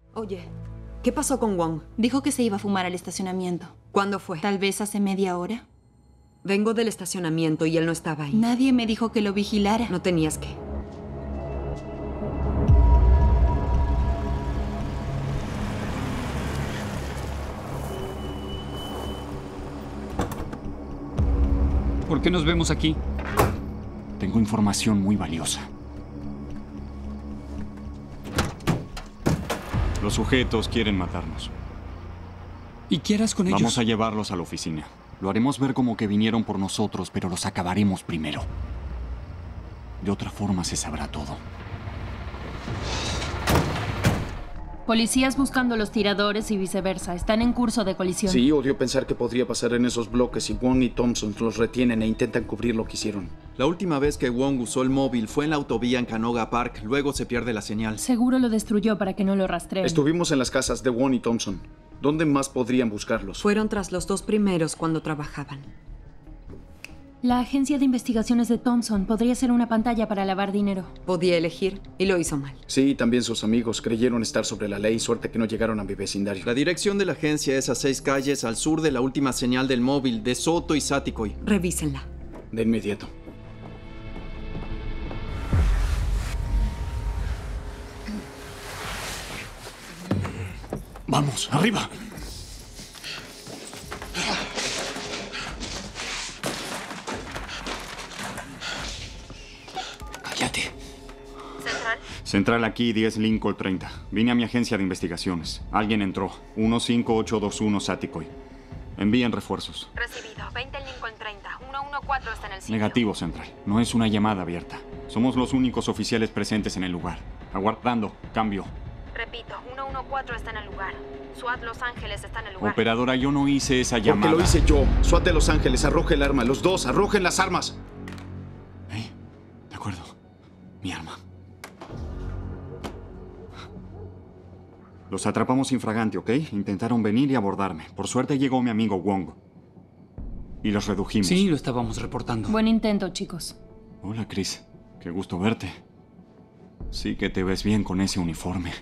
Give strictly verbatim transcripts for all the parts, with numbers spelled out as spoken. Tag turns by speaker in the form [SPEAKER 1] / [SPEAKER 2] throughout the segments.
[SPEAKER 1] Oye, ¿qué pasó con Wong?
[SPEAKER 2] Dijo que se iba a fumar al estacionamiento.
[SPEAKER 1] ¿Cuándo fue?
[SPEAKER 2] Tal vez hace media hora.
[SPEAKER 1] Vengo del estacionamiento y él no estaba ahí.
[SPEAKER 2] Nadie me dijo que lo vigilara.
[SPEAKER 1] No tenías que.
[SPEAKER 3] ¿Por qué nos vemos aquí?
[SPEAKER 4] Tengo información muy valiosa. Los sujetos quieren matarnos.
[SPEAKER 3] ¿Y qué harás con ellos?
[SPEAKER 4] Vamos a llevarlos a la oficina. Lo haremos ver como que vinieron por nosotros, pero los acabaremos primero. De otra forma se sabrá todo.
[SPEAKER 5] Policías buscando los tiradores y viceversa. Están en curso de colisión.
[SPEAKER 6] Sí, odio pensar que podría pasar en esos bloques si Wong y Thompson los retienen e intentan cubrir lo que hicieron.
[SPEAKER 7] La última vez que Wong usó el móvil fue en la autovía en Canoga Park. Luego se pierde la señal.
[SPEAKER 5] Seguro lo destruyó para que no lo rastreen.
[SPEAKER 6] Estuvimos en las casas de Wong y Thompson. ¿Dónde más podrían buscarlos?
[SPEAKER 1] Fueron tras los dos primeros cuando trabajaban.
[SPEAKER 5] La agencia de investigaciones de Thompson podría ser una pantalla para lavar dinero.
[SPEAKER 1] Podía elegir y lo hizo mal.
[SPEAKER 6] Sí, también sus amigos creyeron estar sobre la ley. Suerte que no llegaron a mi vecindario.
[SPEAKER 7] La dirección de la agencia es a seis calles al sur de la última señal del móvil de Soto y Saticoy.
[SPEAKER 1] Revísenla.
[SPEAKER 6] De inmediato.
[SPEAKER 4] ¡Vamos, arriba! ¡Cállate!
[SPEAKER 8] ¿Central?
[SPEAKER 4] Central aquí, diez Lincoln treinta. Vine a mi agencia de investigaciones. Alguien entró. uno cinco ocho dos uno Saticoy. Envíen refuerzos.
[SPEAKER 8] Recibido. veinte Lincoln treinta. ciento catorce está en el sitio.
[SPEAKER 4] Negativo, Central. No es una llamada abierta. Somos los únicos oficiales presentes en el lugar. Aguardando. Cambio.
[SPEAKER 8] Repito, ciento catorce está en el lugar. SWAT Los Ángeles está en el lugar.
[SPEAKER 4] Operadora, yo no hice esa
[SPEAKER 6] Porque
[SPEAKER 4] llamada.
[SPEAKER 6] lo hice yo. SWAT de Los Ángeles, arroje el arma. Los dos, arrojen las armas.
[SPEAKER 4] ¿Eh? De acuerdo. Mi arma. Los atrapamos infragante, ¿ok? Intentaron venir y abordarme. Por suerte llegó mi amigo Wong. Y los redujimos.
[SPEAKER 3] Sí, lo estábamos reportando.
[SPEAKER 5] Buen intento, chicos.
[SPEAKER 4] Hola, Chris. Qué gusto verte. Sí que te ves bien con ese uniforme.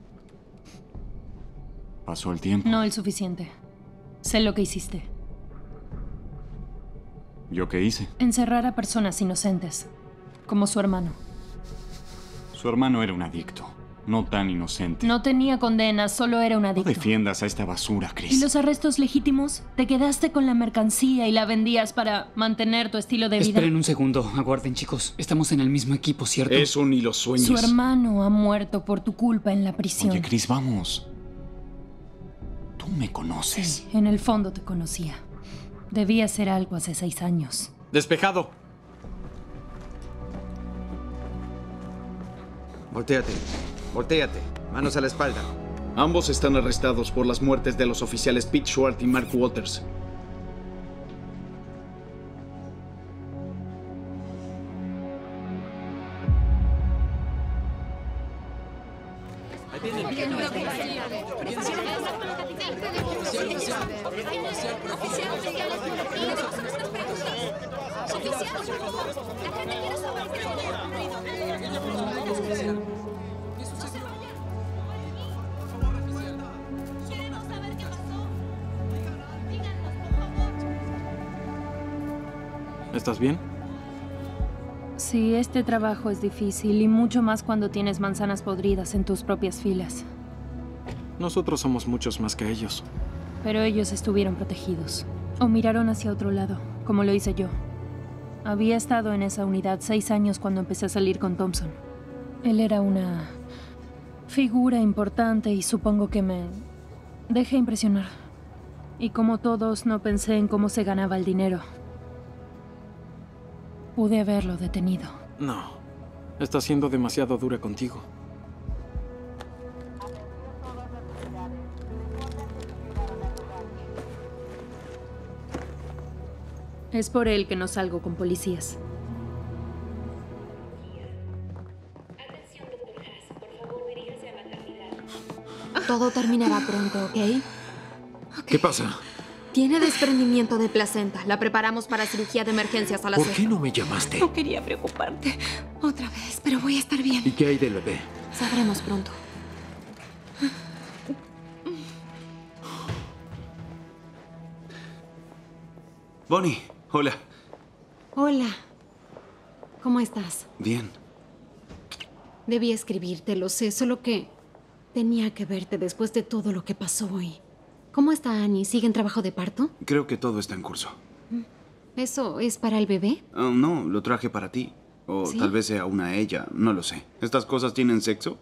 [SPEAKER 4] ¿Pasó el tiempo?
[SPEAKER 5] No el suficiente. Sé lo que hiciste.
[SPEAKER 4] ¿Yo qué hice?
[SPEAKER 5] Encerrar a personas inocentes. Como su hermano.
[SPEAKER 4] Su hermano era un adicto. No tan inocente.
[SPEAKER 5] No tenía condena, solo era un
[SPEAKER 4] No
[SPEAKER 5] adicto.
[SPEAKER 4] defiendas a esta basura, Chris.
[SPEAKER 5] ¿Y los arrestos legítimos? Te quedaste con la mercancía y la vendías para mantener tu estilo de vida.
[SPEAKER 3] Esperen un segundo. Aguarden, chicos. Estamos en el mismo equipo, ¿cierto?
[SPEAKER 6] Eso ni los sueños.
[SPEAKER 5] Su hermano ha muerto por tu culpa en la prisión.
[SPEAKER 4] Oye, Chris, vamos. Tú me conoces.
[SPEAKER 5] Sí, en el fondo te conocía. Debía hacer algo hace seis años.
[SPEAKER 7] Despejado. Voltéate. Voltéate. Manos a la espalda.
[SPEAKER 6] Ambos están arrestados por las muertes de los oficiales Pete Schwartz y Mark Walters.
[SPEAKER 9] ¿Estás bien?
[SPEAKER 5] Sí, este trabajo es difícil y mucho más cuando tienes manzanas podridas en tus propias filas.
[SPEAKER 9] Nosotros somos muchos más que ellos.
[SPEAKER 5] Pero ellos estuvieron protegidos. O miraron hacia otro lado, como lo hice yo. Había estado en esa unidad seis años cuando empecé a salir con Thompson. Él era una figura importante y supongo que me dejé impresionar. Y como todos, no pensé en cómo se ganaba el dinero. Pude haberlo detenido.
[SPEAKER 9] No. Estás siendo demasiado dura contigo.
[SPEAKER 5] Es por él que no salgo con policías.
[SPEAKER 8] Todo terminará pronto, ¿ok?
[SPEAKER 9] ¿Qué pasa?
[SPEAKER 8] Tiene desprendimiento de placenta. La preparamos para cirugía de emergencias a las
[SPEAKER 9] ¿Por
[SPEAKER 8] seis.
[SPEAKER 9] qué no me llamaste?
[SPEAKER 8] No quería preocuparte otra vez, pero voy a estar bien.
[SPEAKER 9] ¿Y qué hay del bebé?
[SPEAKER 8] Sabremos pronto.
[SPEAKER 10] Bonnie, hola.
[SPEAKER 11] Hola. ¿Cómo estás?
[SPEAKER 10] Bien.
[SPEAKER 11] Debí escribirte, lo sé, solo que tenía que verte después de todo lo que pasó hoy. ¿Cómo está Annie? ¿Sigue en trabajo de parto?
[SPEAKER 10] Creo que todo está en curso.
[SPEAKER 11] ¿Eso es para el bebé?
[SPEAKER 10] Oh, no, lo traje para ti. O
[SPEAKER 11] ¿Sí?
[SPEAKER 10] tal vez sea una ella, no lo sé. ¿Estas cosas tienen sexo?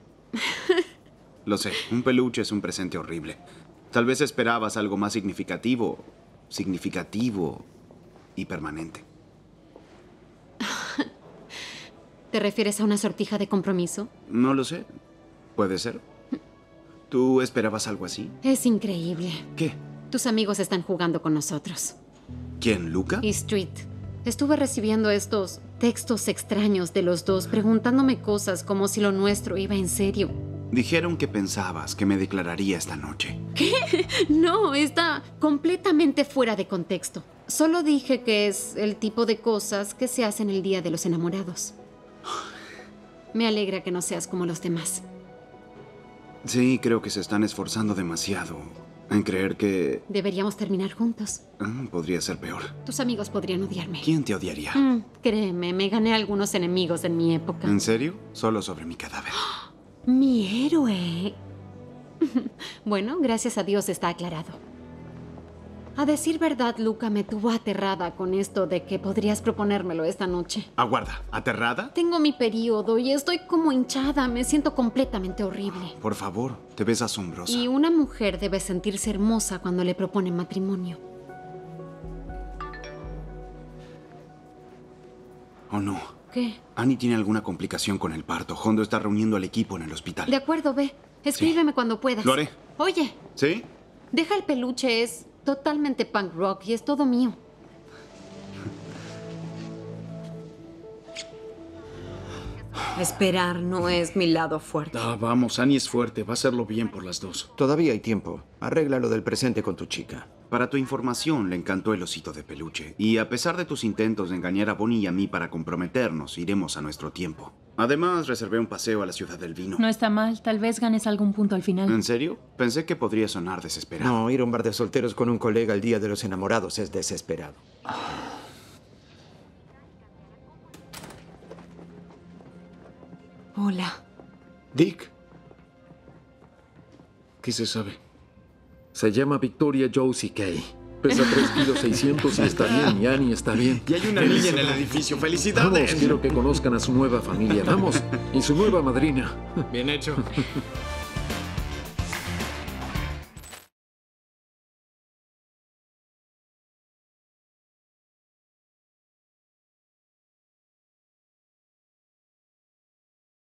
[SPEAKER 10] Lo sé, un peluche es un presente horrible. Tal vez esperabas algo más significativo, significativo y permanente.
[SPEAKER 11] ¿Te refieres a una sortija de compromiso?
[SPEAKER 10] No lo sé. Puede ser. ¿Tú esperabas algo así?
[SPEAKER 11] Es increíble.
[SPEAKER 10] ¿Qué?
[SPEAKER 11] Tus amigos están jugando con nosotros.
[SPEAKER 10] ¿Quién, Luca?
[SPEAKER 11] Y Street. Estuve recibiendo estos textos extraños de los dos, preguntándome cosas como si lo nuestro iba en serio.
[SPEAKER 10] Dijeron que pensabas que me declararía esta noche.
[SPEAKER 11] ¿Qué? No, está completamente fuera de contexto. Solo dije que es el tipo de cosas que se hacen el día de los enamorados. Me alegra que no seas como los demás.
[SPEAKER 10] Sí, creo que se están esforzando demasiado en creer que...
[SPEAKER 11] Deberíamos terminar juntos.
[SPEAKER 10] Ah, podría ser peor.
[SPEAKER 11] Tus amigos podrían odiarme.
[SPEAKER 10] ¿Quién te odiaría?
[SPEAKER 11] Mm, créeme, me gané algunos enemigos en mi época.
[SPEAKER 10] ¿En serio? Solo sobre mi cadáver.
[SPEAKER 11] ¡Mi héroe! Bueno, gracias a Dios está aclarado. A decir verdad, Luca me tuvo aterrada con esto de que podrías proponérmelo esta noche.
[SPEAKER 10] Aguarda, ¿aterrada?
[SPEAKER 11] Tengo mi periodo y estoy como hinchada. Me siento completamente horrible.
[SPEAKER 10] Por favor, te ves asombrosa.
[SPEAKER 11] Y una mujer debe sentirse hermosa cuando le proponen matrimonio.
[SPEAKER 10] ¿O no?
[SPEAKER 11] ¿Qué?
[SPEAKER 10] Annie tiene alguna complicación con el parto. Hondo está reuniendo al equipo en el hospital.
[SPEAKER 11] De acuerdo, ve. Escríbeme cuando puedas.
[SPEAKER 10] Lo haré.
[SPEAKER 11] Oye,
[SPEAKER 10] ¿Sí?
[SPEAKER 11] deja el peluche. Es totalmente punk rock y es todo mío.
[SPEAKER 1] Esperar no es mi lado fuerte.
[SPEAKER 6] Ah, vamos, Annie es fuerte. Va a hacerlo bien por las dos.
[SPEAKER 12] Todavía hay tiempo. Arregla lo del presente con tu chica.
[SPEAKER 10] Para tu información, le encantó el osito de peluche. Y a pesar de tus intentos de engañar a Bonnie y a mí para comprometernos, iremos a nuestro tiempo. Además, reservé un paseo a la ciudad del vino.
[SPEAKER 5] No está mal, tal vez ganes algún punto al final.
[SPEAKER 10] ¿En serio? Pensé que podría sonar desesperado.
[SPEAKER 12] No, ir a un bar de solteros con un colega el día de los enamorados es desesperado.
[SPEAKER 1] Hola.
[SPEAKER 13] Dick. ¿Qué se sabe? Se llama Victoria Josie Kay. Pesa tres kilos seiscientos y está bien, y Annie está bien.
[SPEAKER 4] Y hay una niña en el edificio. ¡Felicidades!
[SPEAKER 13] Vamos, quiero que conozcan a su nueva familia. Vamos, y su nueva madrina.
[SPEAKER 9] Bien hecho.